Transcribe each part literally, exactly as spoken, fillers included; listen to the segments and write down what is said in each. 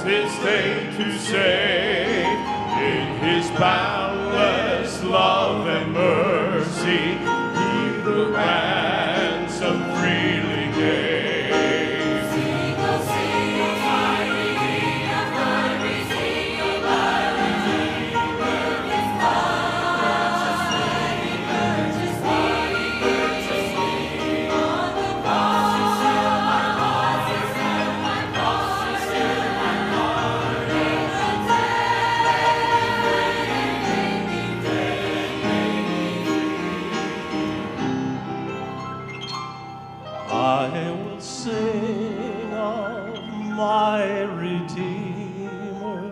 his name to say. In his boundless love and mercy, he the ransom freely gave. Sing, oh, sing of my Redeemer, my Redeemer, my Redeemer. His purchased me, he purchased me, he purchased me. On the cross he shed my heart, he shed my cross, he shed my heart. In the I will sing of my Redeemer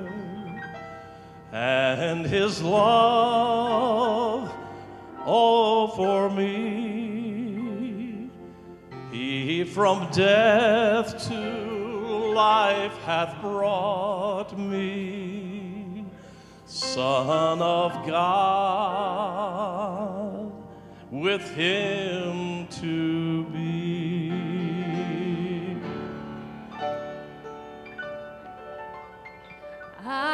and his love, oh, for me. He from death to life hath brought me, Son of God, with him to be. I